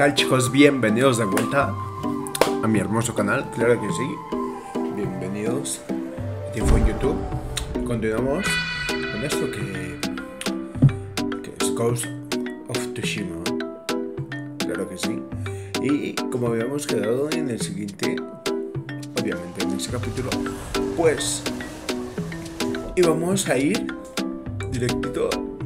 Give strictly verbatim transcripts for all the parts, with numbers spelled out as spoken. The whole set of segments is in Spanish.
tal, chicos? Bienvenidos de vuelta a mi hermoso canal, claro que sí. Bienvenidos. Este fue en YouTube. Continuamos con esto que, que es Ghost of Tsushima. Claro que sí. Y como habíamos quedado en el siguiente, obviamente en ese capítulo, pues íbamos a ir directito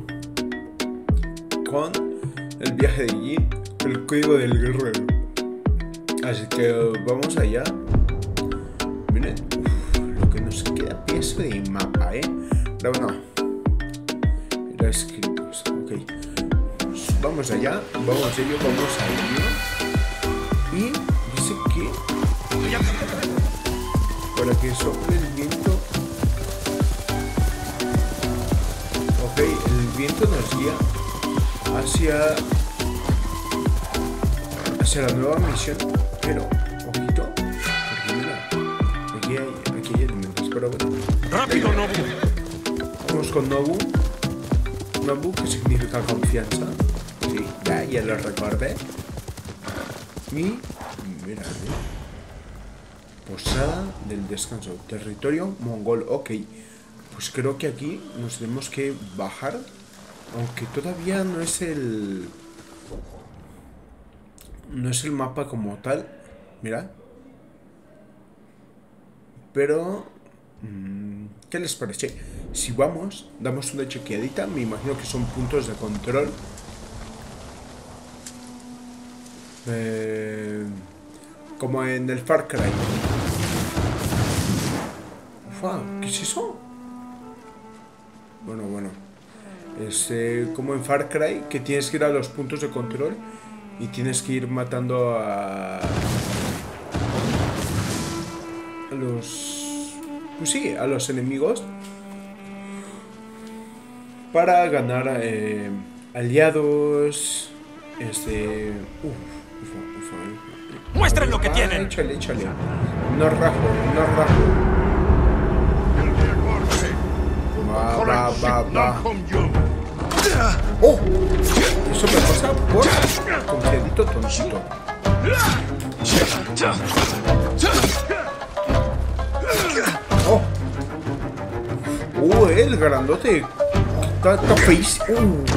con el viaje de Jin, el código del guerrero. Así que vamos allá. Miren, uf, lo que nos queda peso de mapa, eh. Pero bueno, era escritos, ok. Pues vamos allá, vamos a ello, vamos a ello. Y dice que para que sople el viento. Ok, el viento nos guía hacia hacia la nueva misión, pero ojito, porque mira, aquí hay, aquí hay elementos, pero bueno. ¡Rápido, Nobu! Vamos con Nobu. Nobu, que significa confianza. Sí, ya, ya lo recordé. Y mira, posada del descanso, territorio mongol. Ok, pues creo que aquí nos tenemos que bajar. Aunque todavía no es el... No es el mapa como tal. Mira. Pero... ¿Qué les parece? Si vamos, damos una chequeadita. Me imagino que son puntos de control. Eh, como en el Far Cry. Ufa, ¿qué es eso? Bueno, bueno. Es eh, como en Far Cry, que tienes que ir a los puntos de control y tienes que ir matando a, a los, pues sí, a los enemigos para ganar eh, aliados. Este, uf, ufa, ufa, eh. ¡Muestren lo que Ah, tienen! Échale, échale. No rajo, no rajo. Va, va, va, va. ¡Oh! Eso me pasa por confiadito tontito. ¡Oh! ¡Uh, el grandote! Está, está feísimo. Uh.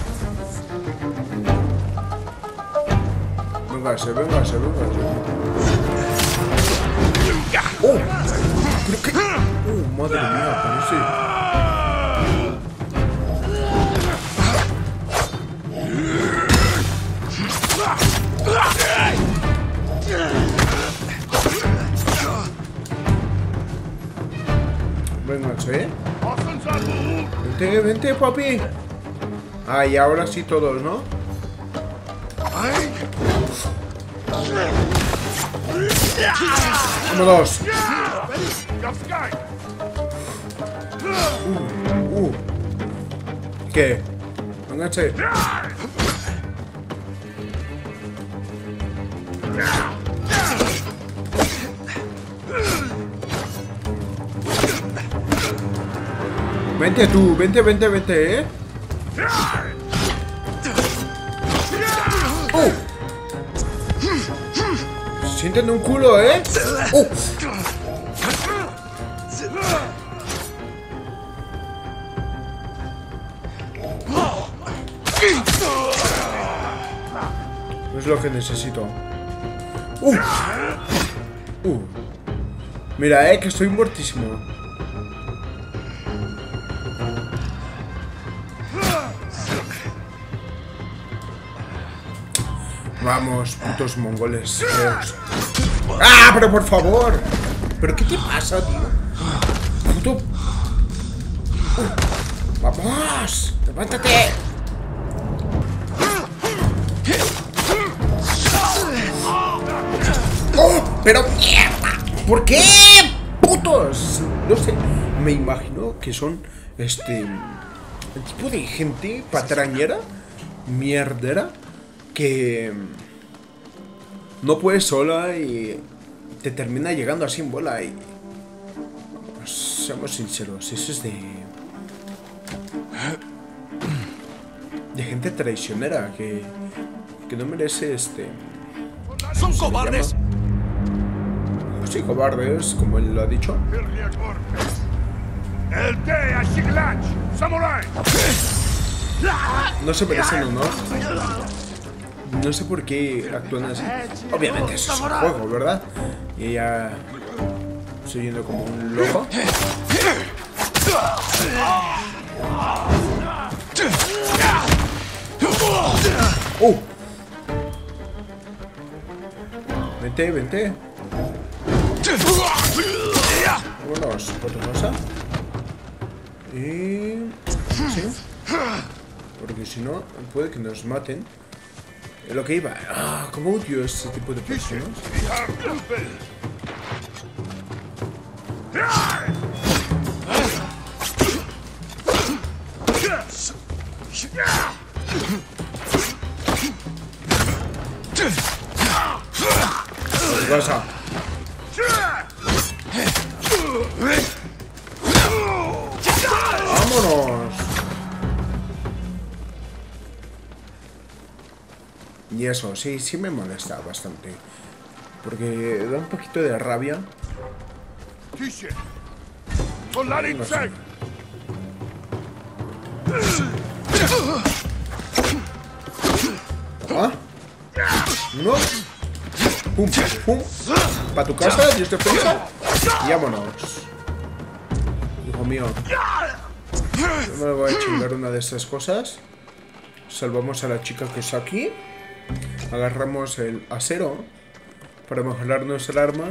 Véngase, véngase, véngase. ¡Oh! ¿Pero qué? ¡Oh, madre mía! Parece... Vénganse, ¿eh? Vente, vente, papi. Ah, y ahora sí todos, ¿no? ¡Vámonos! Uh, uh. ¿Qué? Vénganse. Vente tú, vente, vente, vente, ¿eh? ¡Oh! Sienten un culo, ¿eh? ¡Oh! No es lo que necesito. ¡Uh! ¡Uh! Mira, eh, que estoy muertísimo. Vamos, putos mongoles feos. ¡Ah, pero por favor! ¿Pero qué te pasa, tío? Puto... Uh, ¡vamos! ¡Levántate! ¡Oh! ¡Pero mierda! ¿Por qué? ¡Putos! No sé. Me imagino que son, este... el tipo de gente patrañera, mierdera, que no puedes sola y te termina llegando así en bola. Y pues, seamos sinceros, eso es de de gente traicionera que que no merece este... ¡Son cobardes! Pues sí, cobardes, como él lo ha dicho. No se merecen honor. No sé por qué actúan así. Obviamente eso es un juego, ¿verdad? Y ella... Estoy yendo como un loco. ¡Uh! Vente, vente. Vámonos, otra cosa. Y... ¿sí? Porque si no, puede que nos maten. Lo que iba... Ah, ¿cómo odio este tipo de personas? ¿Qué pasa? ¡Vámonos! Y eso, sí, sí me molesta bastante. Porque da un poquito de rabia. No sé. ¿Ah? No. Pum, pum. Para tu casa, Dios te piensa. Y vámonos. Hijo mío. Yo me voy a chingar una de estas cosas. Salvamos a la chica que está aquí. Agarramos el acero para mejorar nuestra arma.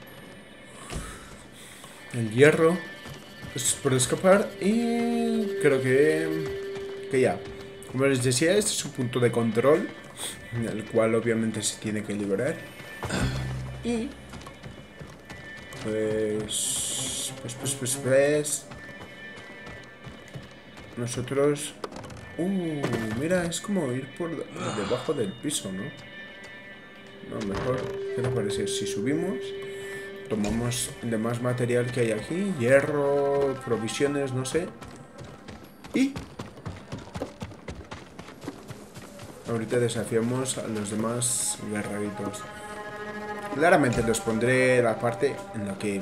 El hierro. Esto es por escapar. Y creo que... Que ya. Como les decía, este es un punto de control. El cual obviamente se tiene que liberar. Y... Pues... Pues, pues, pues, pues... Nosotros... Uh, mira, es como ir por debajo del piso, ¿no? No, mejor, ¿qué te parece? Si subimos, tomamos el demás material que hay aquí, hierro, provisiones, no sé. Y... ahorita desafiamos a los demás guerreritos. Claramente los pondré la parte en la que...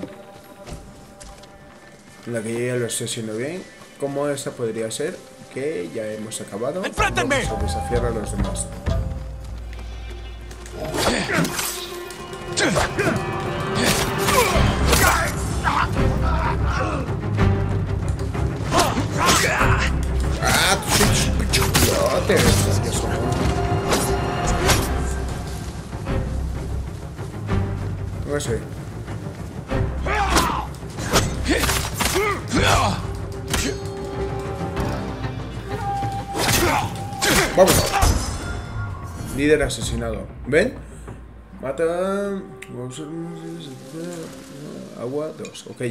En la que yo ya lo estoy haciendo bien. Como esta podría ser... Que ya hemos acabado. ¡Enfréntenme! Vamos a desafiar a los demás. ¡Ah! ¡Pichote! No sé. Vámonos. Líder asesinado. ¿Ven? Mata... Agua dos. Ok.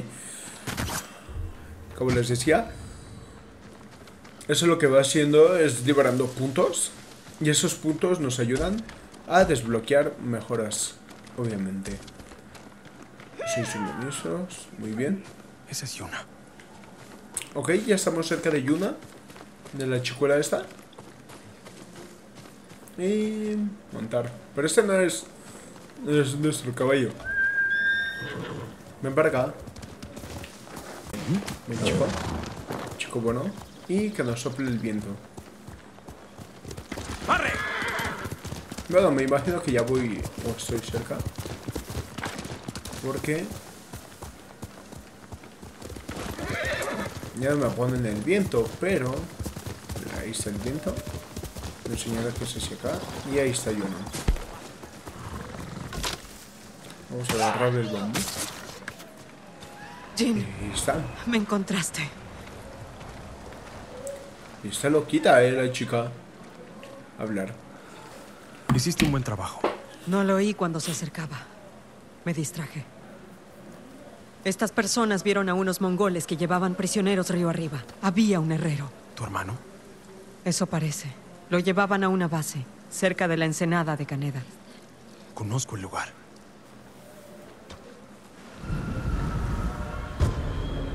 Como les decía, eso lo que va haciendo es liberando puntos. Y esos puntos nos ayudan a desbloquear mejoras. Obviamente. Seis suministros. Muy bien. Esa es Yuna. Ok, ya estamos cerca de Yuna. De la chicuela esta. Y montar. Pero este no es, no es nuestro caballo. Ven para acá. Ven, chico. Chico bueno. Y que nos sople el viento. ¡Arre! Bueno, me imagino que ya voy o estoy cerca. Porque ya me ponen el viento, pero ahí está el viento. Me enseñaré que es hacia acá. Y ahí está Yuna. Vamos a agarrar el bambú. Jin, Ahí está. me encontraste. Y está loquita, eh, la chica. Hablar. Hiciste un buen trabajo. No lo oí cuando se acercaba. Me distraje. Estas personas vieron a unos mongoles que llevaban prisioneros río arriba. Había un herrero. ¿Tu hermano? Eso parece. Lo llevaban a una base, cerca de la ensenada de Caneda. Conozco el lugar.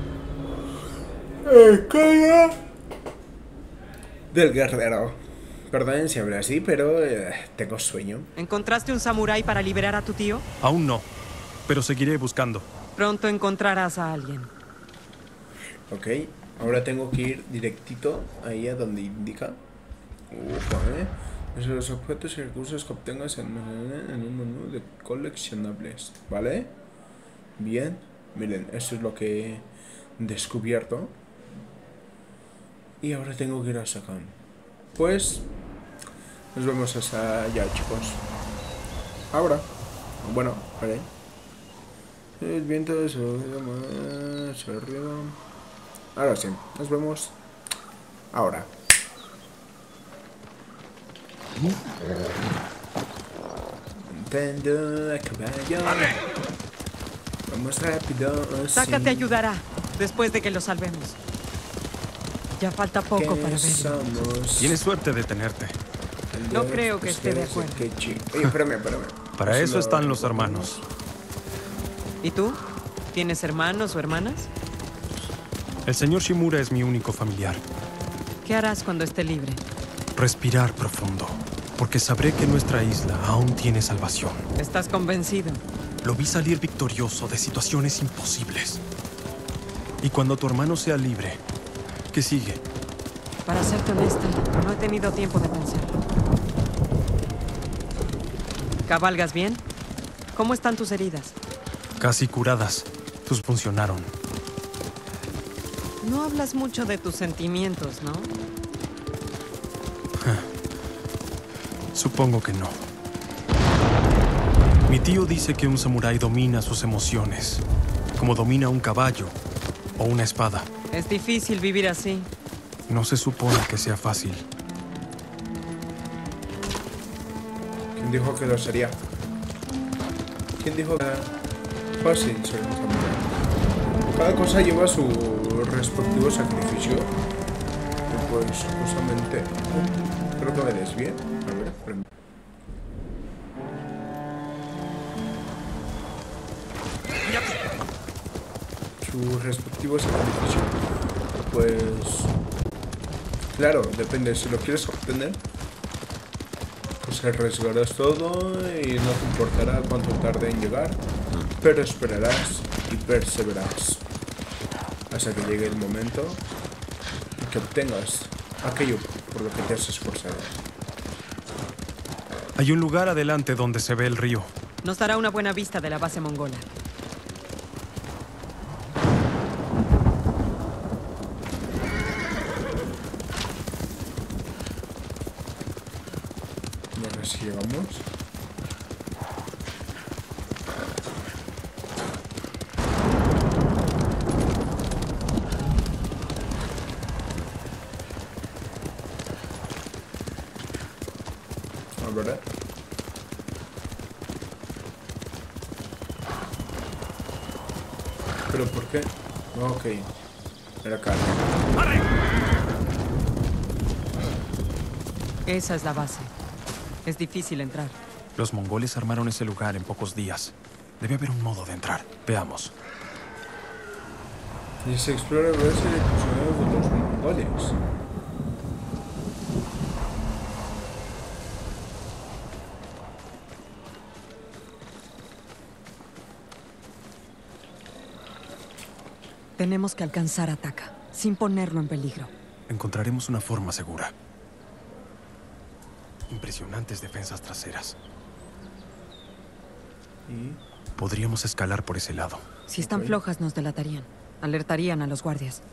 El caña del guerrero. Perdonen si hablo así, pero eh, tengo sueño. ¿Encontraste un samurái para liberar a tu tío? Aún no, pero seguiré buscando. Pronto encontrarás a alguien. Ok, ahora tengo que ir directito ahí a donde indica. Ufa, eh. Los objetos y recursos que obtengas en, en un menú de coleccionables, ¿vale? Bien, miren, esto es lo que he descubierto. Y ahora tengo que ir a sacar. Pues nos vemos hasta allá, chicos. Ahora, bueno, vale. El viento se más arriba. Ahora sí, nos vemos ahora. Nintendo a caballo. Vamos rápido. Taka sí. te ayudará después de que lo salvemos. Ya falta poco ¿Qué para verlo. somos? Tienes suerte de tenerte. No creo que esté de acuerdo. Qué chi- Oye, espérame, espérame. Para eso lo- están los hermanos. ¿Y tú? ¿Tienes hermanos o hermanas? El señor Shimura es mi único familiar. ¿Qué harás cuando esté libre? Respirar profundo, porque sabré que nuestra isla aún tiene salvación. ¿Estás convencido? Lo vi salir victorioso de situaciones imposibles. Y cuando tu hermano sea libre, ¿qué sigue? Para serte honesta, no he tenido tiempo de pensarlo. ¿Cabalgas bien? ¿Cómo están tus heridas? Casi curadas. Tus funcionaron. No hablas mucho de tus sentimientos, ¿no? Supongo que no. Mi tío dice que un samurái domina sus emociones, como domina un caballo o una espada. Es difícil vivir así. No se supone que sea fácil. ¿Quién dijo que lo sería? ¿Quién dijo que era fácil ser un samurái? Cada cosa lleva su respectivo sacrificio. Y pues justamente creo que me desvié. A ver, espérame. Su respectivo sacrificio. Pues claro, depende. Si lo quieres obtener, pues arriesgarás todo y no te importará cuánto tarde en llegar, pero esperarás y perseverarás hasta que llegue el momento y que obtengas aquello por lo que te has esforzado. Hay un lugar adelante donde se ve el río. Nos dará una buena vista de la base mongola. Y ahora sí llegamos. A ver. ¿Pero por qué? Ok. Era acá. Esa es la base. Es difícil entrar. Los mongoles armaron ese lugar en pocos días. Debe haber un modo de entrar. Veamos. Y se explora la base de prisioneros de los mongoles. Tenemos que alcanzar a Taka, sin ponerlo en peligro. Encontraremos una forma segura. Impresionantes defensas traseras. Y Podríamos escalar por ese lado. Si están Ok. flojas, nos delatarían. Alertarían a los guardias.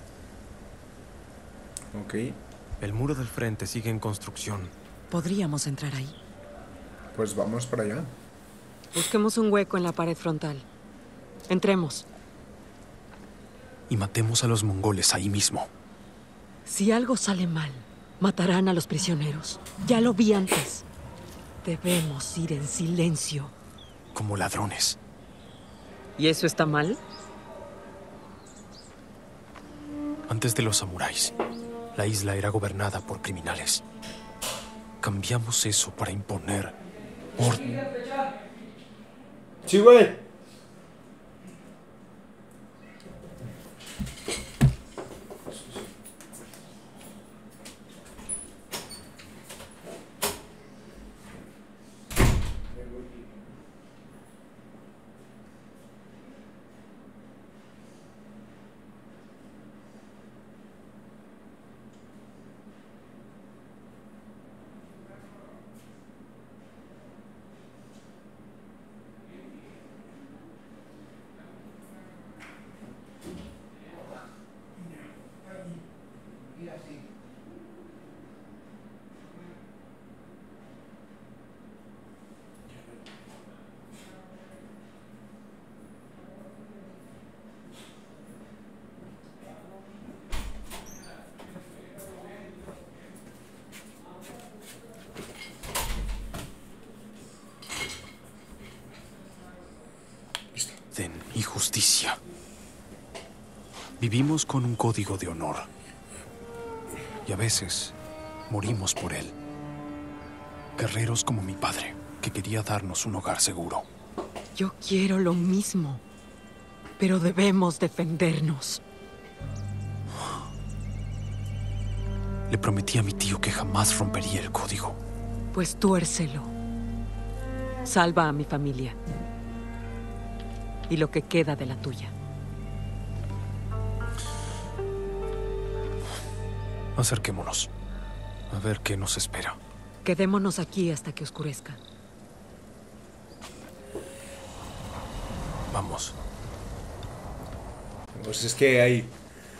ok. El muro del frente sigue en construcción. Podríamos entrar ahí. Pues vamos para allá. Busquemos un hueco en la pared frontal. Entremos. Y matemos a los mongoles ahí mismo. Si algo sale mal, matarán a los prisioneros. Ya lo vi antes. Debemos ir en silencio. Como ladrones. ¿Y eso está mal? Antes de los samuráis, la isla era gobernada por criminales. Cambiamos eso para imponer orden. Sí, güey. y justicia. Vivimos con un código de honor. Y a veces morimos por él. Guerreros como mi padre, que quería darnos un hogar seguro. Yo quiero lo mismo, pero debemos defendernos. Le prometí a mi tío que jamás rompería el código. Pues tuércelo. Salva a mi familia. Y lo que queda de la tuya. Acerquémonos. A ver qué nos espera. Quedémonos aquí hasta que oscurezca. Vamos. Pues es que hay...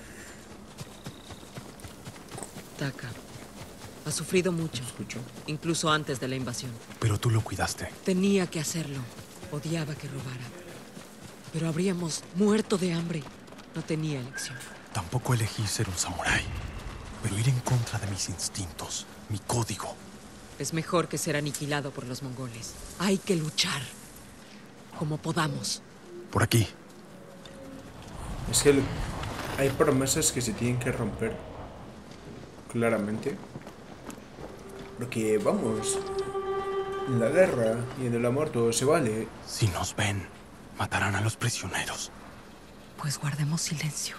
Taka ha sufrido mucho, Escucho. incluso antes de la invasión. Pero tú lo cuidaste. Tenía que hacerlo. Odiaba que robara. Pero habríamos muerto de hambre. No tenía elección. Tampoco elegí ser un samurái. Pero ir en contra de mis instintos, mi código. Es mejor que ser aniquilado por los mongoles. Hay que luchar. Como podamos. Por aquí. Es que el- hay promesas que se tienen que romper. Claramente. Porque, vamos, en la guerra y en el amor todo se vale. Si nos ven, matarán a los prisioneros. Pues guardemos silencio.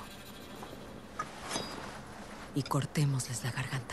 Y cortémosles la garganta.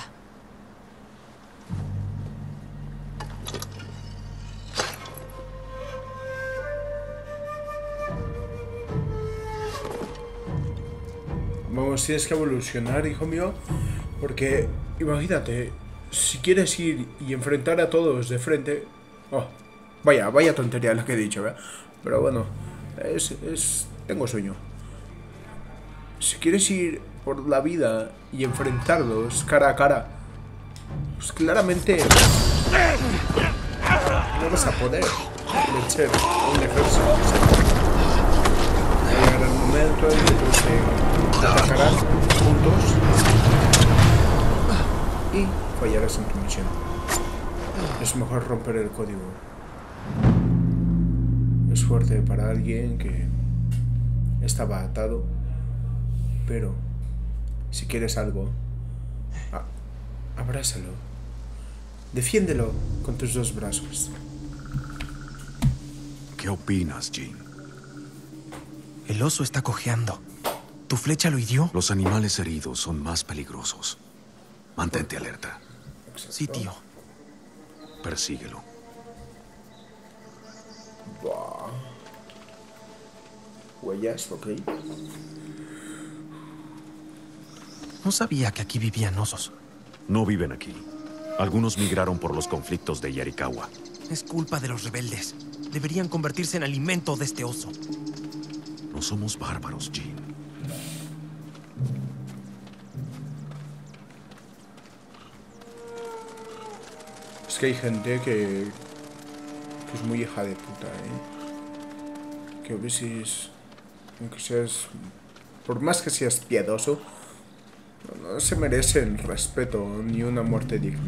Vamos, tienes que evolucionar, hijo mío. Porque, imagínate, si quieres ir y enfrentar a todos de frente... Oh, vaya, vaya tontería lo que he dicho, ¿verdad? Pero bueno, es, es... tengo sueño. Si quieres ir por la vida y enfrentarlos cara a cara, pues claramente no vas a poder vencer a un ejército. Va a llegar el momento en que pues, eh, te atacarán juntos y fallarás en tu misión. Es mejor romper el código. Es fuerte para alguien que estaba atado, pero si quieres algo, a- abrázalo. Defiéndelo con tus dos brazos. ¿Qué opinas, Jin? El oso está cojeando. ¿Tu flecha lo hirió? Los animales heridos son más peligrosos. Mantente alerta. Sí, tío. Persíguelo. Buah. Huellas, ok. No sabía que aquí vivían osos. No viven aquí. Algunos migraron por los conflictos de Yarikawa. Es culpa de los rebeldes. Deberían convertirse en alimento de este oso. No somos bárbaros, Jin. Es que hay gente que, que es muy hija de puta, ¿eh? Que a veces, aunque seas, por más que seas piadoso, no, no se merecen respeto ni una muerte digna.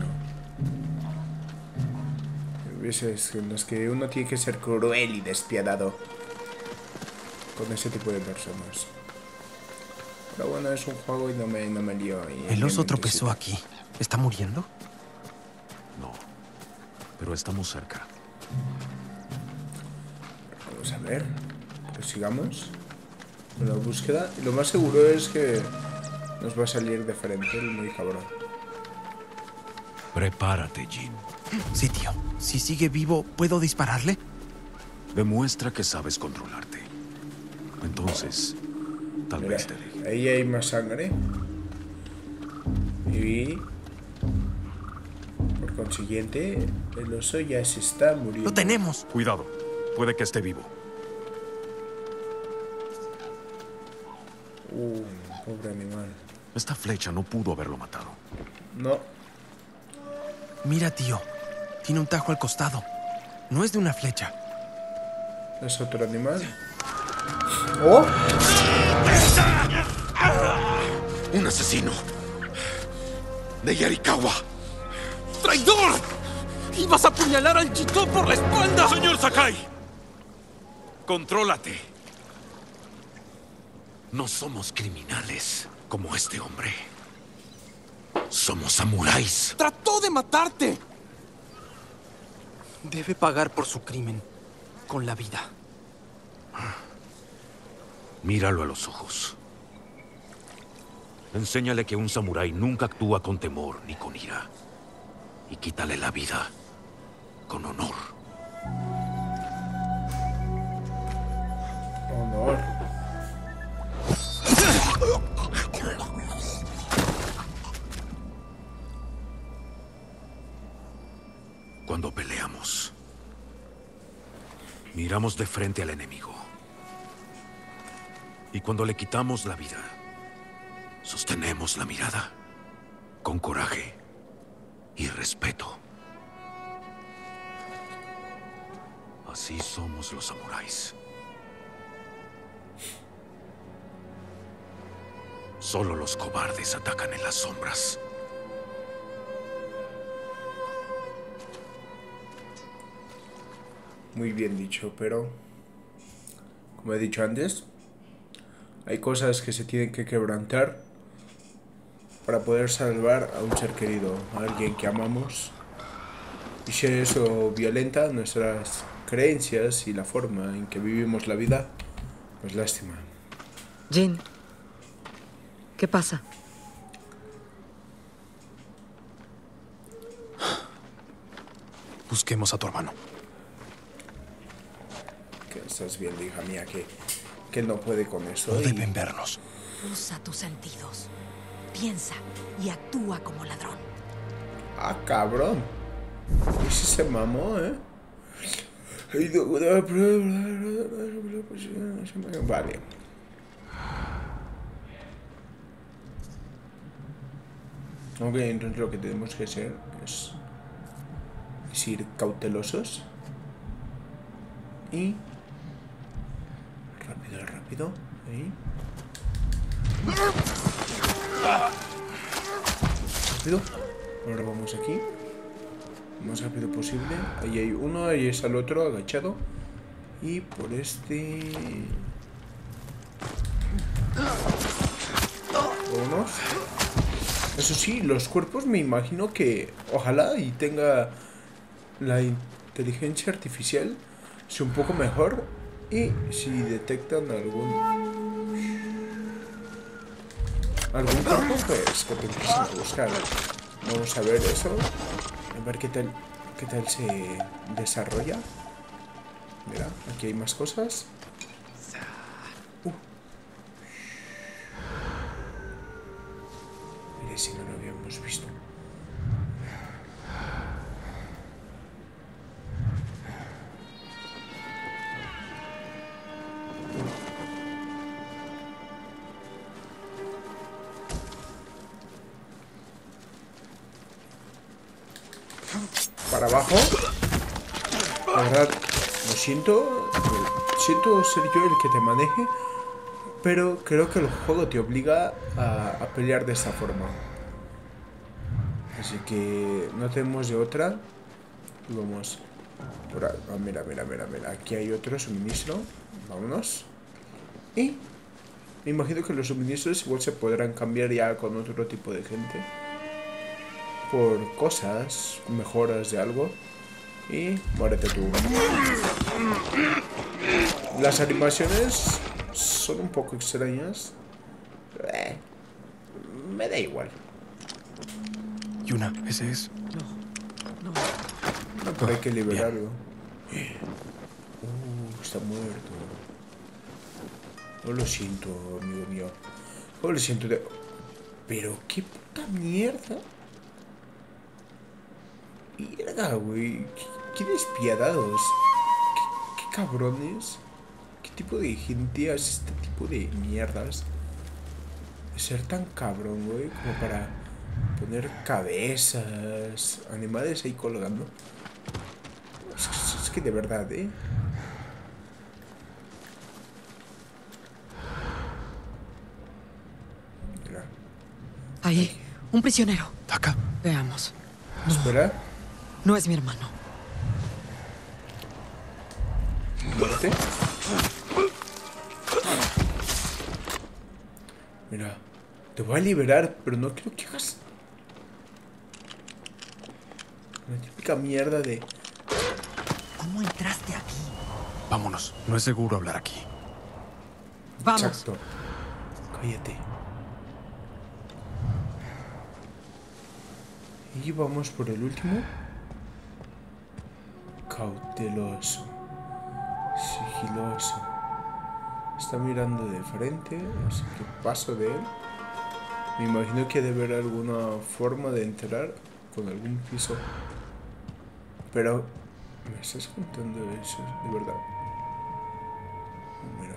Hay veces en las que uno tiene que ser cruel y despiadado con ese tipo de personas. Pero bueno, es un juego y no me, no me lío. Y El oso obviamente tropezó sí. aquí. ¿Está muriendo? No. Pero estamos cerca. Vamos a ver. Pues sigamos con la búsqueda. Y lo más seguro es que nos va a salir de frente el muy cabrón. Prepárate, Jin. Sí, tío. Si sigue vivo, ¿puedo dispararle? Demuestra que sabes controlarte. Entonces, tal Mira, vez te deje. ahí hay más sangre. Y por consiguiente, el oso ya se está muriendo. ¡Lo tenemos! Cuidado. Puede que esté vivo. Uh, pobre animal. Esta flecha no pudo haberlo matado. No, Mira, tío. Tiene un tajo al costado. No es de una flecha. es otro animal. ¡Oh! ¡Un asesino! ¡De Yarikawa! ¡Traidor! ¡Ibas a apuñalar al Chitó por la espalda! ¡Señor Sakai! ¡Contrólate! No somos criminales como este hombre. Somos samuráis. ¡Trató de matarte! Debe pagar por su crimen con la vida. Míralo a los ojos. Enséñale que un samurái nunca actúa con temor ni con ira. Y quítale la vida con honor. Honor. Cuando peleamos, miramos de frente al enemigo. Y cuando le quitamos la vida, sostenemos la mirada con coraje y respeto. Así somos los samuráis. Solo los cobardes atacan en las sombras. Muy bien dicho, pero como he dicho antes, hay cosas que se tienen que quebrantar para poder salvar a un ser querido, a alguien que amamos. Y si eso violenta nuestras creencias y la forma en que vivimos la vida, pues lástima. Jin, ¿qué pasa? Busquemos a tu hermano. Que estás viendo, hija mía, que, que él no puede con eso. No y- deben vernos. Usa tus sentidos. Piensa y actúa como ladrón. Ah, cabrón. Y si se mamó, ¿eh? Vale. Ok, entonces lo que tenemos que hacer es, es ir cautelosos. Y... Rápido, rápido. Ahí. Rápido. Ahora vamos aquí. Lo más rápido posible. Ahí hay uno, ahí está el otro agachado. Y por este... Vámonos. Eso sí, los cuerpos me imagino que ojalá y tenga la inteligencia artificial sea un poco mejor. Y si detectan algún algún cuerpo, pues que te empiecen a buscar. Vamos a ver eso. A ver qué tal, qué tal se desarrolla. Mira, aquí hay más cosas. Uh. Mira, si no lo habíamos visto. Para abajo. La verdad, lo siento. Siento ser yo el que te maneje. Pero creo que el juego te obliga a, a pelear de esta forma. Así que no tenemos de otra. Y vamos por ahí. Ah, mira, mira, mira, mira. Aquí hay otro suministro. Vámonos. Y me imagino que los suministros igual se podrán cambiar ya con otro tipo de gente. Por cosas, mejoras de algo. Y muérete tú. Las animaciones son un poco extrañas. Eh, me da igual. Yuna, ese es. No, no. No, pero hay que liberarlo. Uh, está muerto. No lo siento, amigo mío. No lo siento de... Pero qué puta mierda. Mierda, güey. Qué, qué despiadados. Qué, qué cabrones. ¿Qué tipo de gente hace este tipo de mierdas? De ser tan cabrón, güey, como para poner cabezas, animales ahí colgando. Es que, es que de verdad, ¿eh? Mira. Ahí, un prisionero. Taka. Veamos. Espera. No es mi hermano. Muerte. Te voy a liberar, pero no quiero que hagas la típica mierda de... ¿Cómo entraste aquí? Vámonos. No es seguro hablar aquí. Vamos. Exacto. Cállate. Y vamos por el último. Cauteloso. Sigiloso. Está mirando de frente, así que paso de él. Me imagino que debe haber alguna forma de entrar con algún piso. Pero, ¿me estás contando eso de verdad? Mira.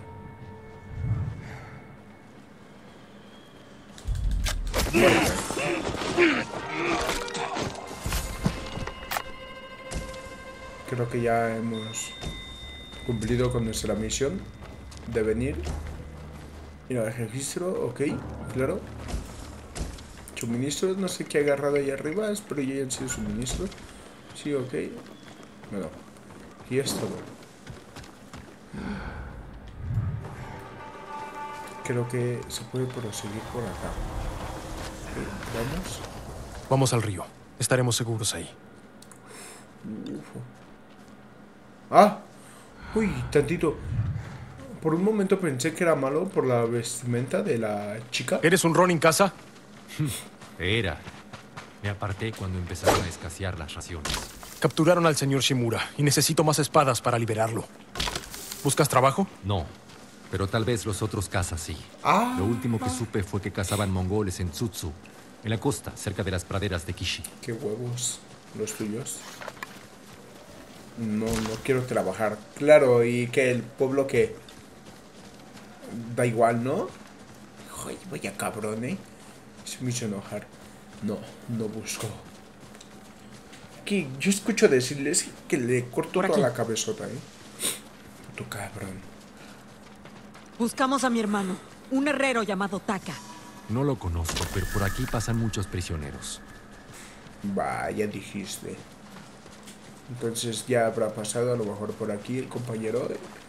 Creo que ya hemos cumplido con nuestra misión de venir. Mira, el registro, ok, claro. Suministros, no sé qué he agarrado ahí arriba, espero ya hayan sido suministros. Sí, ok. Bueno, y es todo. Creo que se puede proseguir por acá. Okay, vamos. Vamos al río. Estaremos seguros ahí. Ufo. Ah, uy, tantito. Por un momento pensé que era malo por la vestimenta de la chica. ¿Eres un Ronin casa? Era. Me aparté cuando empezaron a escasear las raciones. Capturaron al señor Shimura y necesito más espadas para liberarlo. ¿Buscas trabajo? No, pero tal vez los otros cazas sí. Ah. Lo último que supe fue que cazaban mongoles en Tsutsu, en la costa, cerca de las praderas de Kishi. Qué huevos los tuyos. No, no quiero trabajar. Claro, y que el pueblo que... Da igual, ¿no? Ay, vaya cabrón, ¿eh? Se me hizo enojar. No, no busco. Que yo escucho decirles que le corto Por toda aquí. la cabezota, ¿eh? Puto cabrón. Buscamos a mi hermano, un herrero llamado Taka. No lo conozco, pero por aquí pasan muchos prisioneros. Vaya, dijiste. Entonces ya habrá pasado a lo mejor por aquí el compañero.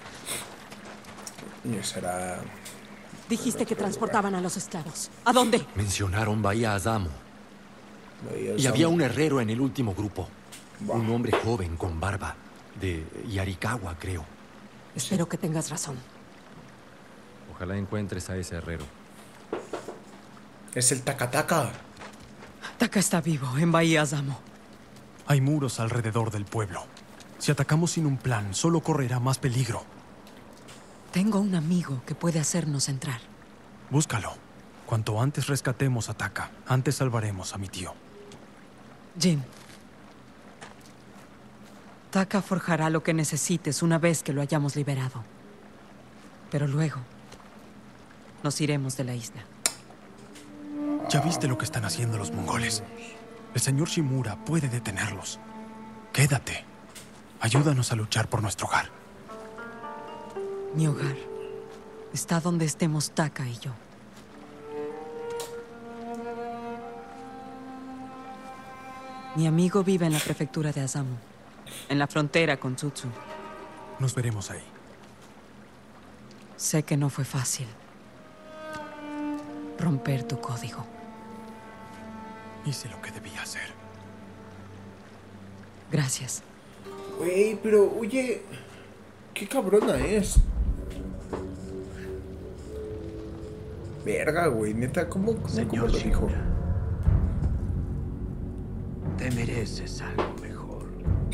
Y será... Dijiste que transportaban a los esclavos. ¿A dónde? Mencionaron Bahía Azamo. Bahía Y había Azamo. un herrero en el último grupo. Bah. Un hombre joven con barba. De Yarikawa, creo. Espero que tengas razón. Ojalá encuentres a ese herrero. Es el Takataka. Taka está vivo en Bahía Azamo. Hay muros alrededor del pueblo. Si atacamos sin un plan, solo correrá más peligro. Tengo un amigo que puede hacernos entrar. Búscalo. Cuanto antes rescatemos a Taka, antes salvaremos a mi tío. Jin. Taka forjará lo que necesites una vez que lo hayamos liberado. Pero luego nos iremos de la isla. Ya viste lo que están haciendo los mongoles. El señor Shimura puede detenerlos. Quédate. Ayúdanos a luchar por nuestro hogar. Mi hogar está donde estemos Taka y yo. Mi amigo vive en la prefectura de Azamo, en la frontera con Tsutsu. Nos veremos ahí. Sé que no fue fácil romper tu código. Hice lo que debía hacer. Gracias. Güey, pero oye, qué cabrona es. Verga, güey, neta, ¿cómo, cómo, Señor cómo lo dijo? Shimura, te mereces algo mejor.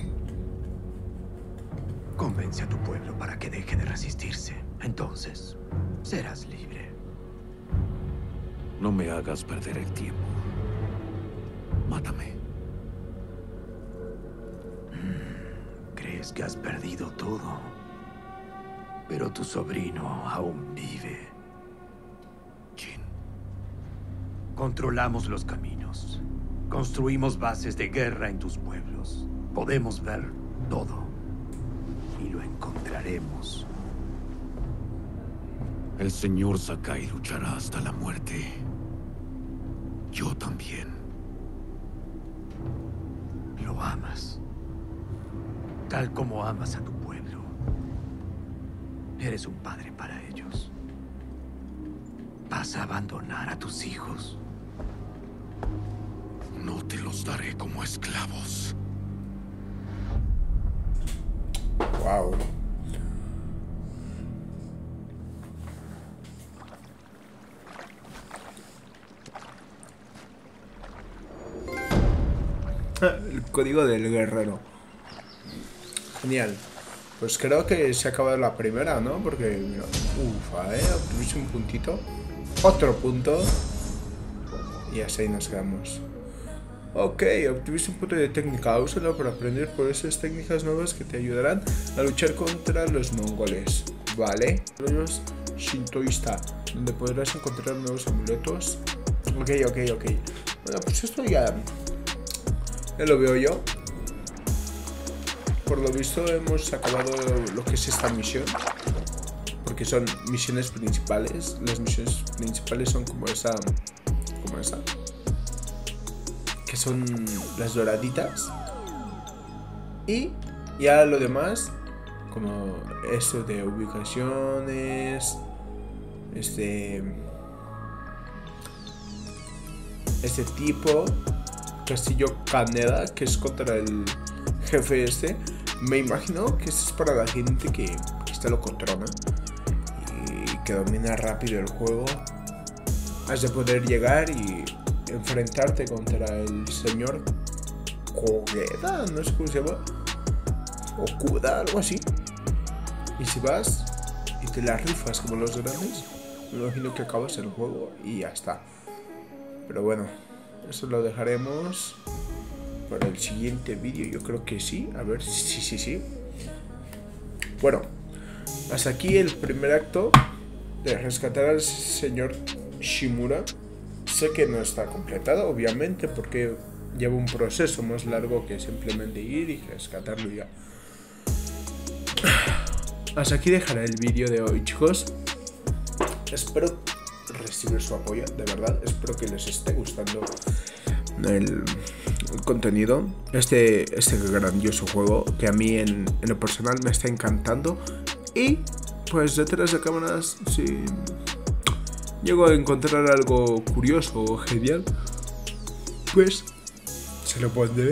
Convence a tu pueblo para que deje de resistirse. Entonces, serás libre. No me hagas perder el tiempo. Mátame. Crees que has perdido todo, pero tu sobrino aún vive. Jin. Controlamos los caminos. Construimos bases de guerra en tus pueblos. Podemos ver todo. Y lo encontraremos. El señor Sakai luchará hasta la muerte. Yo también. Lo amas. Tal como amas a tu pueblo. Eres un padre para ellos. ¿Vas a abandonar a tus hijos? No te los daré como esclavos. Wow. El código del guerrero. Genial. Pues creo que se ha acabado la primera, ¿no? Porque, mira, ufa, ¿eh? Obtuviste un puntito. Otro punto. Y así nos quedamos. Ok, obtuviste un punto de técnica. Úsalo para aprender por esas técnicas nuevas que te ayudarán a luchar contra los mongoles. Vale. Los shintoísta, donde podrás encontrar nuevos amuletos. Ok, ok, ok. Bueno, pues esto ya... Ya lo veo yo. Por lo visto hemos acabado lo que es esta misión. Porque son misiones principales. Las misiones principales son como esa. Como esa. Que son las doraditas. Y ya lo demás. Como esto de ubicaciones. Este. Este tipo. Castillo Kaneda, que es contra el jefe este. Me imagino que esto es para la gente que, que está lo controla y que domina rápido el juego. Has de poder llegar y enfrentarte contra el señor Kogeda, no sé cómo se llama, Okuda, algo así. Y si vas y te la rifas como los grandes, me imagino que acabas el juego y ya está. Pero bueno, eso lo dejaremos para el siguiente vídeo. Yo creo que sí. A ver, sí, sí, sí. Bueno, hasta aquí el primer acto de rescatar al señor Shimura. Sé que no está completado, obviamente, porque lleva un proceso más largo que simplemente ir y rescatarlo ya. Hasta aquí dejaré el vídeo de hoy, chicos. Espero recibir su apoyo, de verdad. Espero que les esté gustando el, el contenido. Este, este grandioso juego que a mí en, en lo personal me está encantando. Y pues detrás de cámaras, si llego a encontrar algo curioso o genial, pues se lo pondré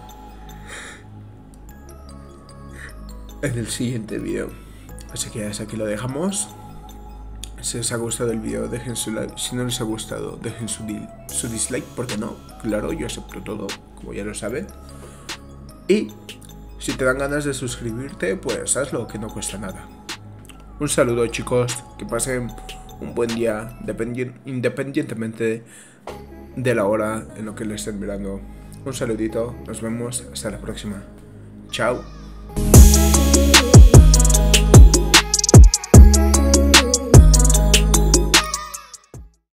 en el siguiente vídeo. Así que hasta aquí lo dejamos. Si les ha gustado el vídeo, dejen su like. Si no les ha gustado, dejen su, su dislike, porque no, claro, yo acepto todo, como ya lo saben. Y si te dan ganas de suscribirte, pues hazlo, que no cuesta nada. Un saludo, chicos, que pasen un buen día, independientemente de la hora en lo que le estén mirando. Un saludito, nos vemos, hasta la próxima. Chao.